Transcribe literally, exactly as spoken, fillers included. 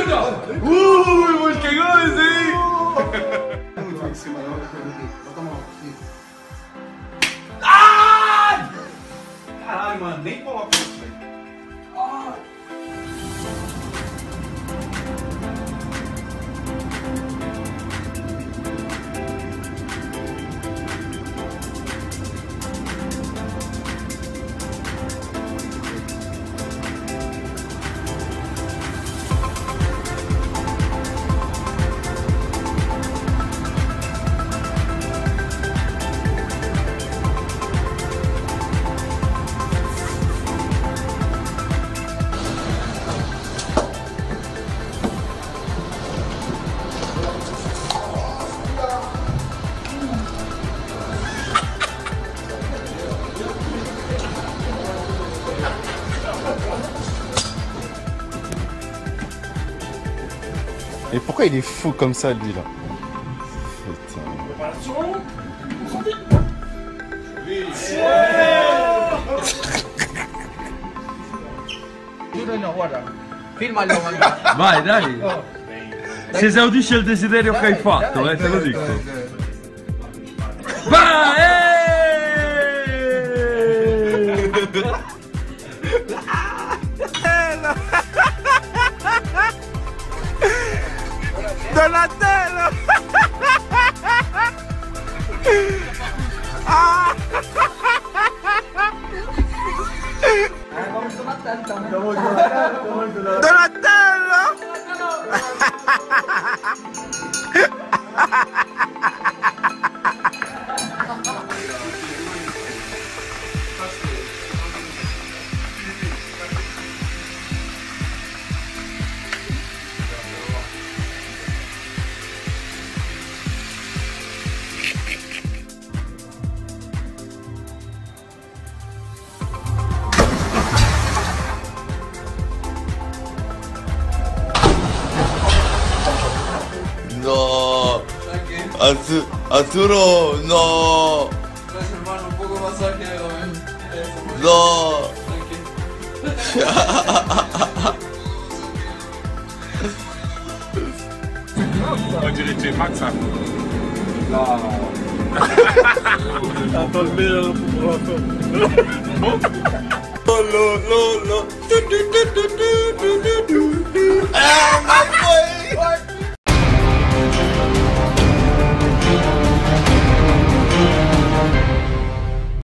Uy, pues qué gol, sí. Muy buenísima, la verdad que lo tomamos, sí. Ai! Caralho, mano, nem coloca isso, velho. Et pourquoi il est fou comme ça, lui, là? No, guarda, firmalo. Vai, dai. Si esaudisce il desiderio che hai fatto, eh, te lo dico. Vai! Donatello! Ah! Donatello! No. Artu Arturo, no. Gracias, hermano, un poco más ágil, No. Oggi legge Maxa. No. Tanto almeno lo provato. No, no, no. Ah, ma poi.